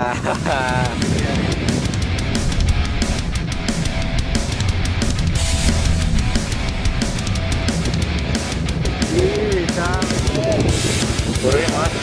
Boleh mas.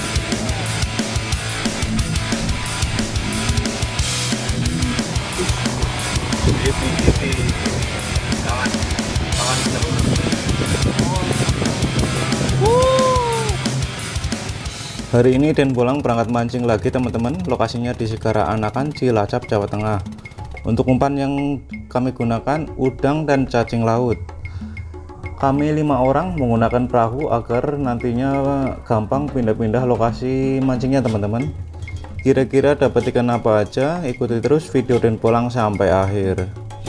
Hari ini Den Bolang berangkat mancing lagi teman-teman. Lokasinya di Segara Anakan, Cilacap, Jawa Tengah. Untuk umpan yang kami gunakan udang dan cacing laut. Kami 5 orang menggunakan perahu agar nantinya gampang pindah-pindah lokasi mancingnya teman-teman. Kira-kira dapat ikan apa aja? Ikuti terus video Den Bolang sampai akhir.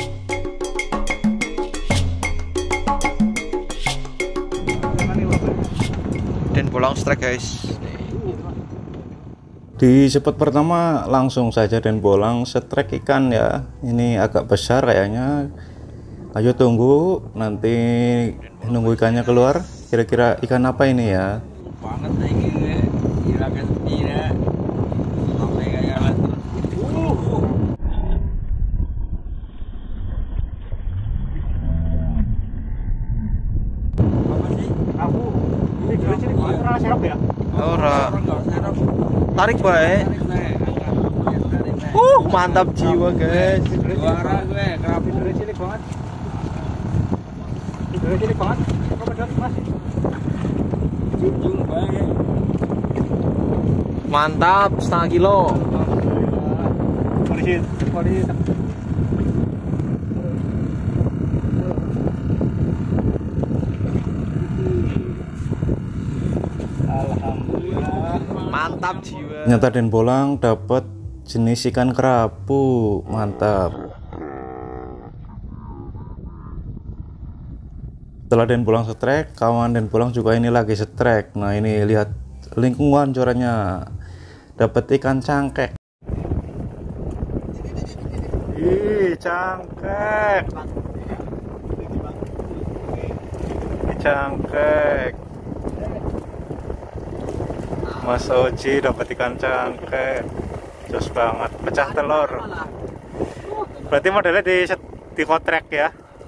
Den Bolang strike guys. Di spot pertama langsung saja Den Bolang strike ikan ya. Ini agak besar kayaknya. Ayo tunggu nanti nunggu ikannya keluar. Kira-kira ikan apa ini ya? Ora. Tarik baik. Mantap jiwa guys. Mantap, setengah kilo. Mantap jiwa. Nyata Den Bolang dapat jenis ikan kerapu. Mantap. Setelah Den Bolang strike, kawan Den Bolang juga ini lagi strike. Nah ini lihat lingkungan corannya. Dapat ikan cangkek. Ih, cangkek. Cangkek. Mas Oji dapat ikan cangkek. Jos banget, pecah telur. Berarti modelnya di kotrek ya.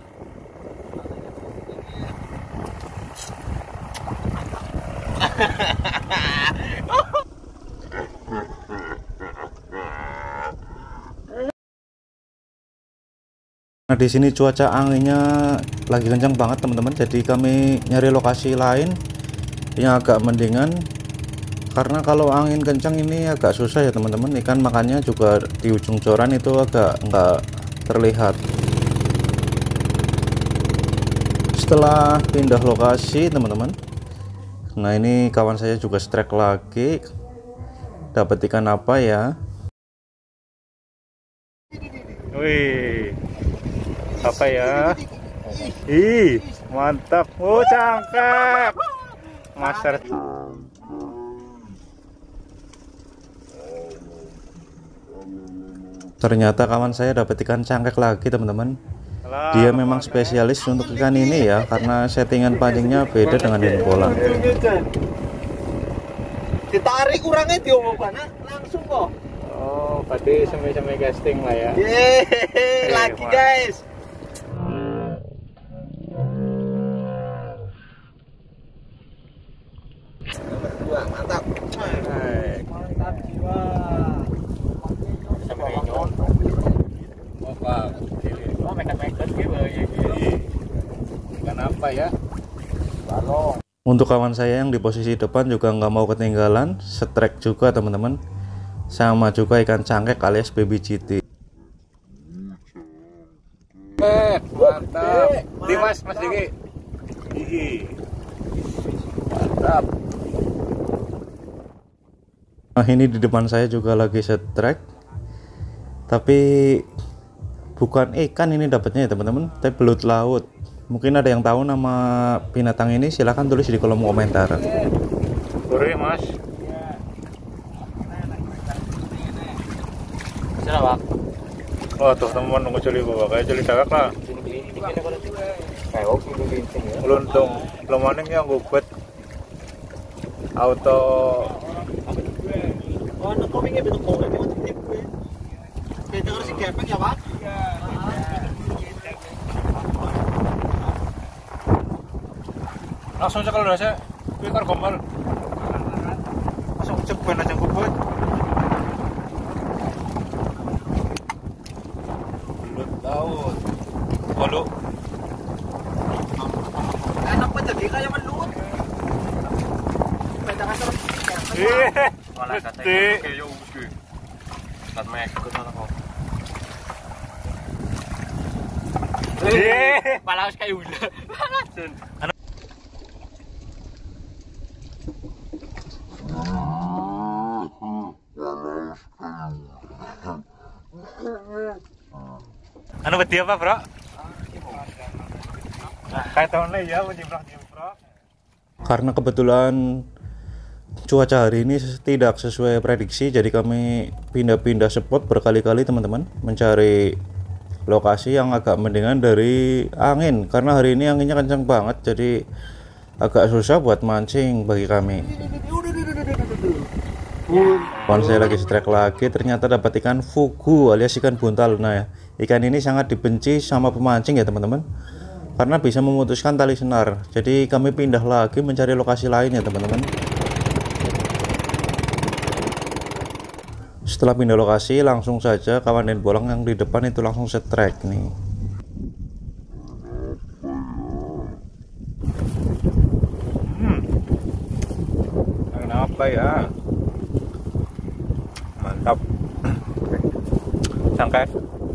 Nah di sini cuaca anginnya lagi kencang banget teman-teman. Jadi kami nyari lokasi lain yang agak mendingan. Karena kalau angin kencang ini agak susah ya teman-teman. Ikan makannya juga di ujung coran itu agak nggak terlihat. Setelah pindah lokasi teman-teman. Nah ini kawan saya juga strike lagi. Dapat ikan apa ya? Wih, apa ya? Ih, mantap. Oh, cangkep. Master. Ternyata kawan saya dapat ikan cangkek lagi teman-teman. Dia memang spesialis untuk ikan ini ya, karena settingan pancingnya beda dengan Den Bolang. Ditarik kurangnya diomongkan langsung kok. Oh, berarti semi-semi casting lah ya. Yeay, lagi guys. Nomor 2, mantap. Mantap jiwa. Sampai nyon. Wah, oh meket-meket gitu ya. Kenapa ya? Balong. Untuk kawan saya yang di posisi depan juga nggak mau ketinggalan, strike juga teman-teman. Sama juga ikan cangkek alias baby GT. Mantap. Dimas, Mas Diki. Mantap. Nah ini di depan saya juga lagi strike. Tapi bukan ikan ini dapatnya ya teman-teman, tapi belut laut. Mungkin ada yang tahu nama binatang ini, silahkan tulis di kolom komentar. Boleh mas. Oh tuh teman nunggu celi bawa kayak celi cakak lah. Meluntung, belum maning yang gubet. Auto. Oh, komingnya bentuk gepeng ya Pak? Langsung cekal udah saya pikir gombal. Langsung cek aja kubut. Belut laut. Halo. Enak pa jadi kayak melut. Beda kan terus. Malah katanya kayak yo usku. Kat mek ke sana kok. Malah kayak udah. Anu beti apa, Bro? Nah, kayak tahun lalu ya, jimplak-jimplak. Karena kebetulan cuaca hari ini tidak sesuai prediksi, jadi kami pindah-pindah spot berkali-kali teman-teman, mencari lokasi yang agak mendingan dari angin. Karena hari ini anginnya kencang banget, jadi agak susah buat mancing bagi kami. Kawan saya lagi strike lagi, ternyata dapat ikan fugu alias ikan buntal. Nah ya, ikan ini sangat dibenci sama pemancing ya teman-teman, karena bisa memutuskan tali senar. Jadi kami pindah lagi mencari lokasi lain ya teman-teman. Setelah pindah lokasi, langsung saja kawan dan bolang yang di depan itu langsung strike nih. Kenapa ya? Mantap. Sangkai.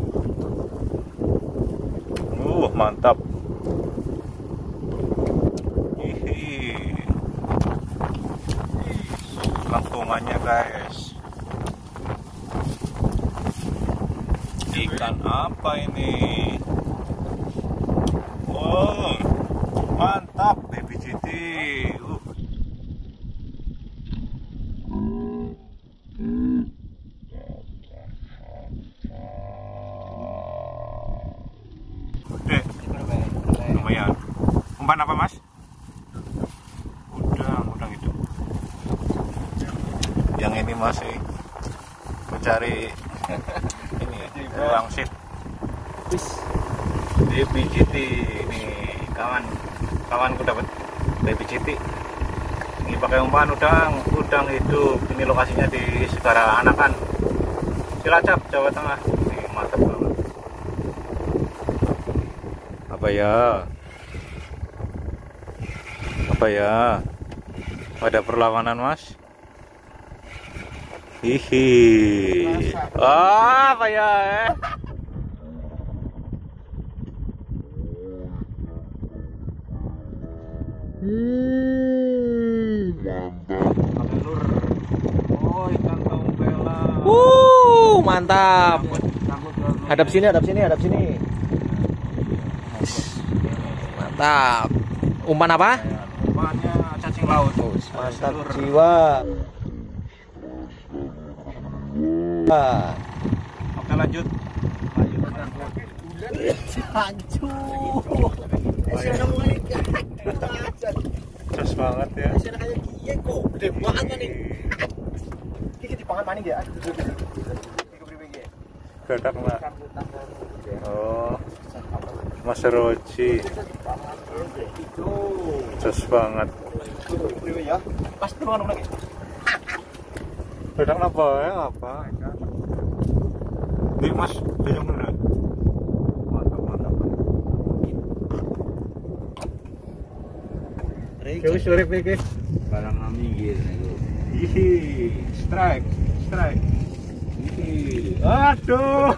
Mantap. Hihi. Langsungannya guys. Ikan apa ini? Oh, mantap baby GT. Lumayan. Umpan apa mas? Udang itu. Yang ini masih mencari ini ya, wangsit. Baby GT nih kawanku dapat baby GT. Ini pakai umpan udang hidup. Ini lokasinya di Segara Anakan, Cilacap, Jawa Tengah. Nih mantap banget. Apa ya? Ada perlawanan mas? Hihi. Apa ya? Oh, ikan tombela. Mantap. Hadap sini. Mantap. Umpan apa? Umpannya cacing laut. Mantap jiwa. Oke lanjut. Sus banget ya. Gede banget nih. Iki dipangan maning ya. Gadak nak. Oh, Mas Roji. Sus banget. Pas turun lagi. Gadak apa ya? Apa? Nih Mas, dajang dulu. Mantap. Kau sore PK. Barang minggir nego. Ih, strike. Aduh,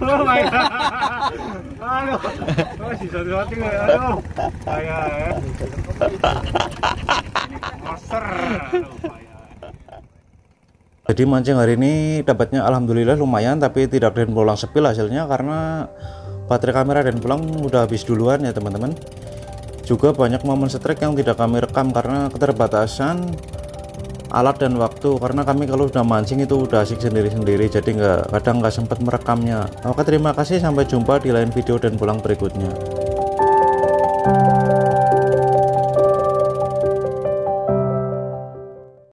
aduh, masih satu-satu ya, aduh, kayak monster, Jadi mancing hari ini dapatnya alhamdulillah lumayan, tapi tidak dan pulang sepil hasilnya karena baterai kamera dan pulang udah habis duluan ya teman-teman. Juga banyak momen strike yang tidak kami rekam karena keterbatasan alat dan waktu, karena kami kalau sudah mancing itu udah asik sendiri-sendiri, jadi kadang nggak sempat merekamnya. Oke, terima kasih, sampai jumpa di lain video dan pulang berikutnya.